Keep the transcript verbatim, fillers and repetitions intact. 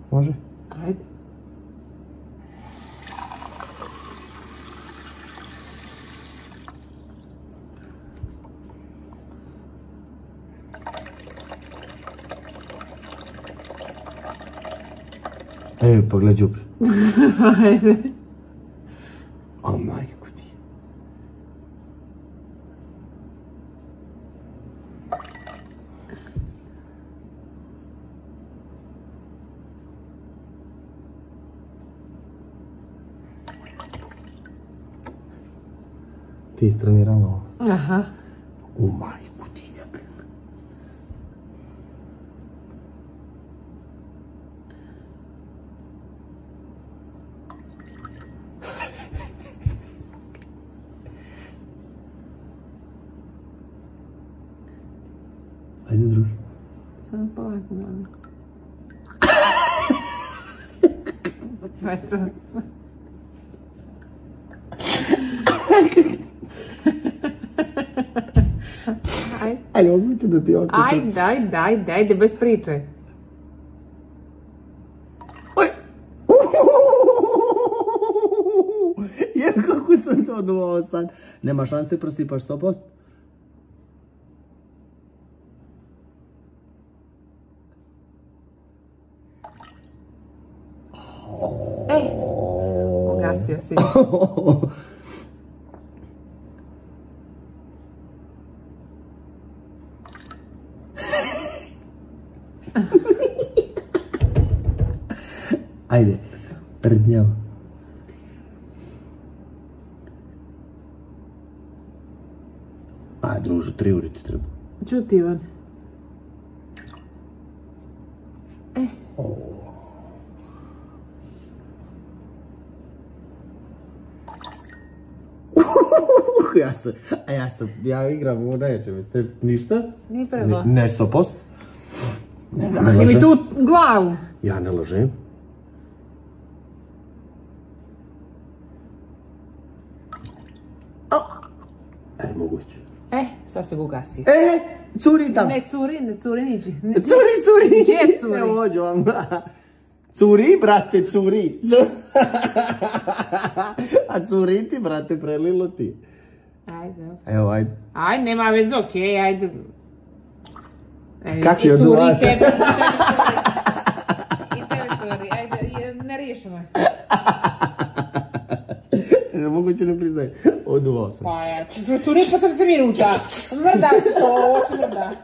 Može? Ajde. E, pa gledaj đubre. Ajde. O, majko ti. Ti istrenirala ovo? Aha. U majku ti jebe. Ajde, druži. Samo polako, malo. Eto. Ajde. Ajde, moguće da ti ovako... Ajde, ajde, ajde, ajde, bez priče. Oj! Jer kako sam to duvao sad? Nema šanse, prosipaš sto posto. E, ugasio si. Ajde, prdnjava. Aj, druže, tri uri ti treba. Čuti, Ivan. E. Ja sam, a ja sam, ja igram u najjačem, jeste ništa? Nije prvo. Ne, sto posto. Ne, ne Mahni mi tu glavu. Ja ne lažem. E, moguće. E, sad se ga ugasio. E, curi tamo. Ne curi, ne curi, niđi. Curi, curi. Gdje curi? Evo, ođu vam. Curi, brate, curi. A curi ti, brate, prelilo ti. Ajde. Evo, ajde. Ajde, nema veze, okej, ajde. Kak je od vas? I tebe curi, ajde, ne riješimo. Moguće ne priznaj, oduvao sam. Pa ja, curi pa sam se minuta. Mrda se to, ovo se mrda.